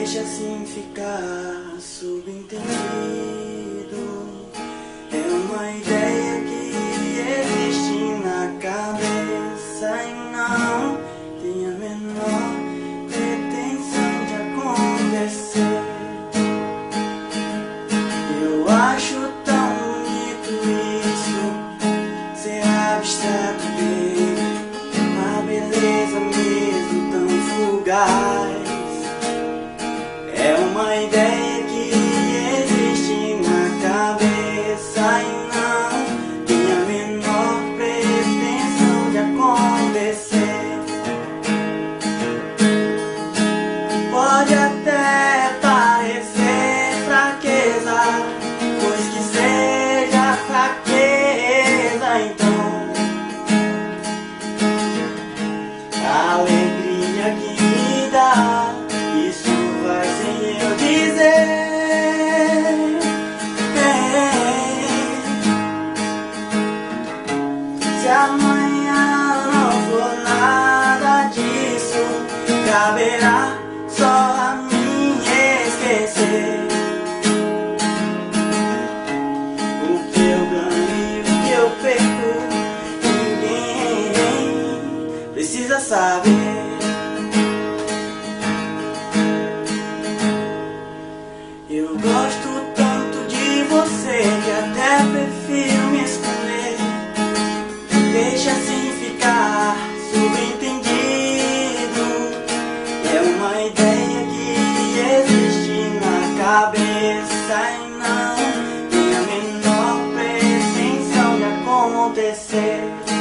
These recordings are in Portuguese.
deixa assim ficar subentendido. É uma ideia que existe na cabeça e não tem a menor pretensão de acontecer. Eu acho tão bonito isso, ser abstrato, ver uma beleza mesmo tão fugaz. É uma ideia que existe na cabeça e não tem a menor pretensão de acontecer. Pode até parecer fraqueza, pois que seja fraqueza, então a alegria que me dá, isso vai sem eu dizer. Se amanhã não for nada disso, caberá só a mim esquecer. O que eu ganho e o que eu perco, ninguém precisa saber. Eu gosto tanto de você que até prefiro me esconder. Deixa assim ficar subentendido. É uma ideia que existe na cabeça e não tem a menor pretensão de acontecer.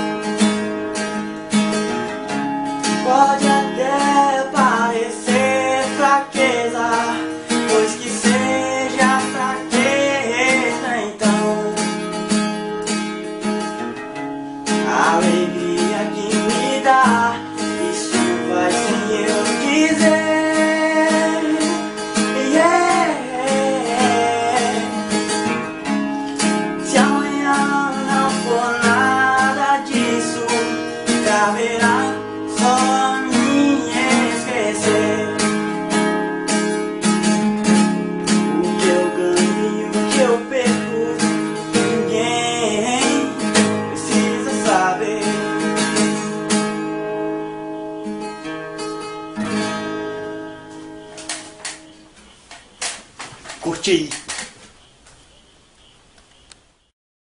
Pode até parecer fraqueza, pois que seja fraqueza, então a alegria que me dá, isso vai sem eu dizer. Se amanhã não for nada disso, caberá só a mim esquecer. O que eu ganho e o que eu perco, ninguém precisa saber. Curte aí.